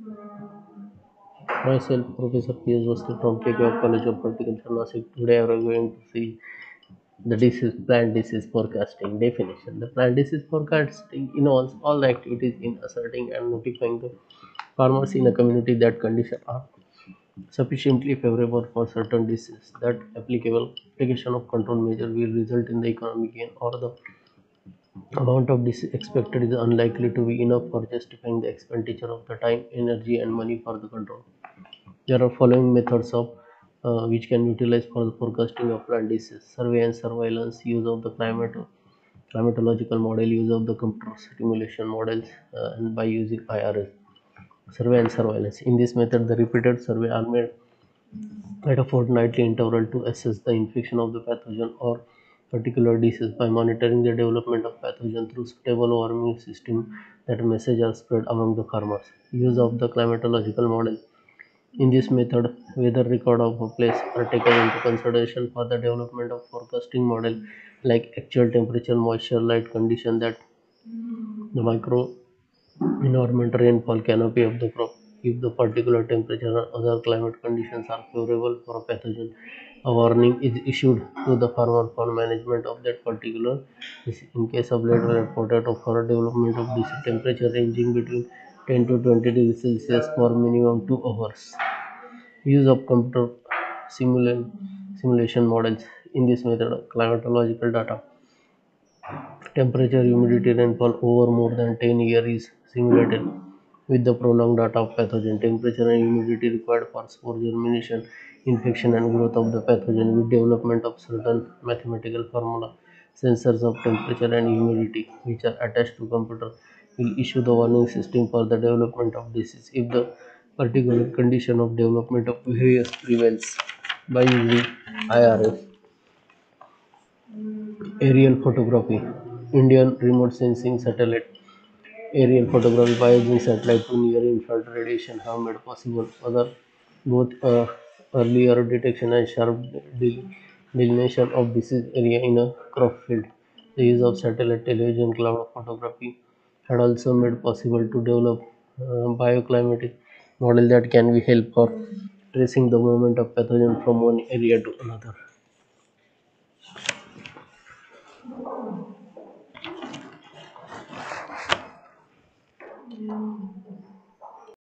Myself, Professor P.S. Vastu from KKO College of Horticulture, Nasik. Today we are going to see the disease, plant disease forecasting definition. The plant disease forecasting involves all the activities in asserting and notifying the farmers in a community that conditions are sufficiently favorable for certain diseases. That application of control measure will result in the economic gain, or the amount of disease expected is unlikely to be enough for justifying the expenditure of the time, energy, and money for the control. There are following methods of which can utilize for the forecasting of plant disease: survey and surveillance, use of the climatological model, use of the computer simulation models, and by using IRS. Survey and surveillance. In this method, the repeated survey are made at a fortnightly interval to assess the infection of the pathogen or particular disease by monitoring the development of pathogen through stable warming system that message are spread among the farmers. Use of the climatological model. In this method, weather record of a place are taken into consideration for the development of forecasting model like actual temperature, moisture, light condition, that the micro environment, rainfall, canopy of the crop. If the particular temperature or other climate conditions are favorable for a pathogen, a warning is issued to the farmer for management of that particular disease. In case of later reported of for development of disease, temperature ranging between 10 to 20 degrees Celsius for minimum 2 hours. Use of computer simulation models. In this method, climatological data, temperature, humidity, rainfall over more than 10 years is simulated with the prolonged data of pathogen, temperature and humidity required for spore germination, infection and growth of the pathogen with development of certain mathematical formula. Sensors of temperature and humidity which are attached to computer will issue the warning system for the development of disease if the particular condition of development of behavior prevails. By using IRS, aerial photography, Indian remote sensing satellite. Aerial photography by using satellite to near infrared radiation have made possible other both earlier detection and sharp delineation of disease area in a crop field. The use of satellite television cloud photography had also made possible to develop bioclimatic model that can be help for tracing the movement of pathogen from one area to another.